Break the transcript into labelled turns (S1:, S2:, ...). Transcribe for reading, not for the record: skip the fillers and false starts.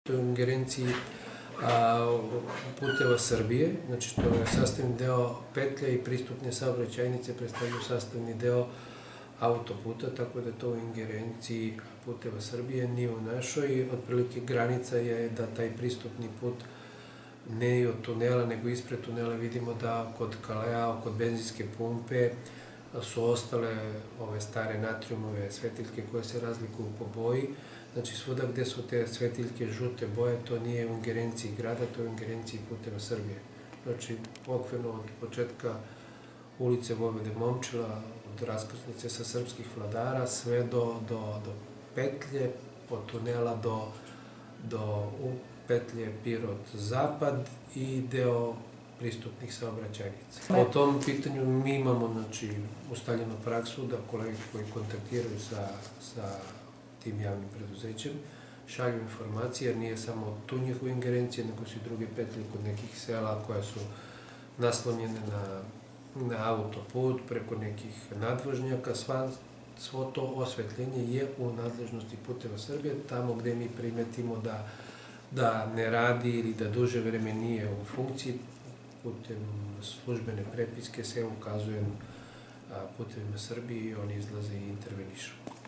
S1: u ingerenciji Puteva Srbije, znači to je sastavni deo petlje i pristupne saobraćajnice predstavljaju sastavni deo autoputa, tako da je to u ingerenciji Puteva Srbije, nije u našoj. Otprilike granica je da taj pristupni put ne od tunela, nego ispred tunela vidimo da kod Kalea, kod benzinske pumpe su ostale ove stare natrijumove svetiljke koje se razlikuju po boji. Znači svuda gde su te svetiljke žute boje, to nije u ingerenciji grada, to je u ingerenciji Puteva Srbije. Znači, okvirno od početka ulice Vojvode Momčila, od raskrsnice sa srpskih vladara, sve do petlje, od tunela do petlje Pirot-Zapad i deo pristupnih saobraćajnica. Po tom pitanju mi imamo ustaljenu praksu da kolege koji kontaktiraju sa tim javnim preduzećem šalju informacije, jer nije samo tu njihove ingerencije, nego su i druge petlje kod nekih sela koje su naslonjene na autoput, preko nekih nadvožnjaka. Svo to osvetljenje je u nadležnosti Puteva Srbije, tamo gde mi primetimo da ne radi ili da duže vreme nije u funkciji, putem službene prepiske se ukazuje Putevima Srbije i oni izlaze i intervenišu.